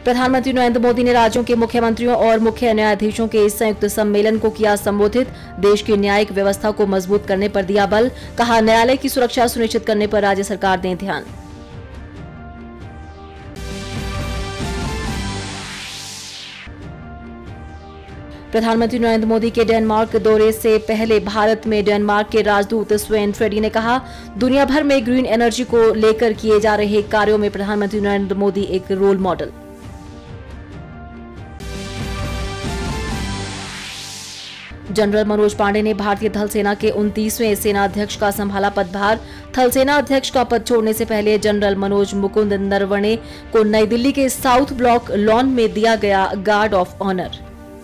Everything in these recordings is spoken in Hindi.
प्रधानमंत्री नरेंद्र मोदी ने राज्यों के मुख्यमंत्रियों और मुख्य न्यायाधीशों के इस संयुक्त सम्मेलन को किया संबोधित। देश की न्यायिक व्यवस्था को मजबूत करने पर दिया बल। कहा, न्यायालय की सुरक्षा सुनिश्चित करने पर राज्य सरकार दें ध्यान। प्रधानमंत्री नरेंद्र मोदी के डेनमार्क दौरे से पहले भारत में डेनमार्क के राजदूत स्वेन फ्रेडी ने कहा, दुनिया भर में ग्रीन एनर्जी को लेकर किए जा रहे कार्यों में प्रधानमंत्री नरेंद्र मोदी एक role model. General Manoj Pande ने भारतीय थल सेना के 29वें सेनाध्यक्ष का संभाला पदभार। थल सेना अध्यक्ष का पद छोड़ने से पहले जनरल मनोज मुकुंद नरवणे को नई दिल्ली के साउथ ब्लॉक लॉन में दिया गया गार्ड ऑफ ऑनर।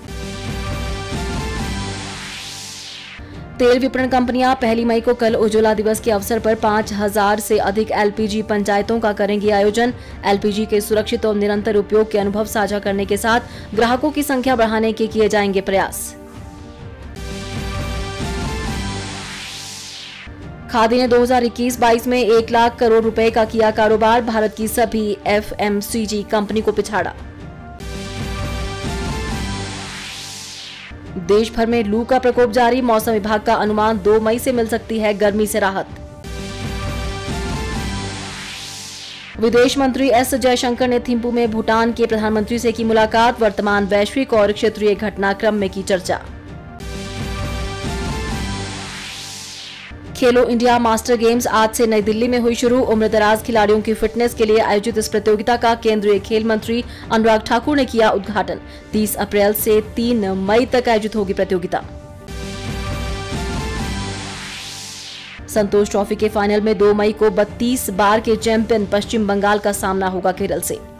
तेल विपणन कंपनियां 1 मई को कल उज्ज्वला दिवस के अवसर पर 5000 से अधिक एलपीजी पंचायतों का करेंगी आयोजन। एलपीजी के सुरक्षित और निरंतर उपयोग के अनुभव साझा करने के साथ ग्राहकों की संख्या बढ़ाने के किए जाएंगे प्रयास। खादी ने 2021-22 में 1 लाख करोड़ रुपए का किया कारोबार। भारत की सभी एफएमसीजी कंपनी को पिछाड़ा। देश भर में लू का प्रकोप जारी। मौसम विभाग का अनुमान 2 मई से मिल सकती है गर्मी से राहत। विदेश मंत्री एस जयशंकर ने थिम्पू में भूटान के प्रधानमंत्री से की मुलाकात। वर्तमान वैश्विक और क्षेत्रीय घटनाक्रम में की चर्चा। खेलो इंडिया मास्टर गेम्स आज से नई दिल्ली में हुई शुरू। उम्रदराज खिलाड़ियों की फिटनेस के लिए आयोजित इस प्रतियोगिता का केंद्रीय खेल मंत्री अनुराग ठाकुर ने किया उद्घाटन। 30 अप्रैल से 3 मई तक आयोजित होगी प्रतियोगिता। संतोष ट्रॉफी के फाइनल में 2 मई को 32 बार के चैंपियन पश्चिम बंगाल का सामना होगा केरल से।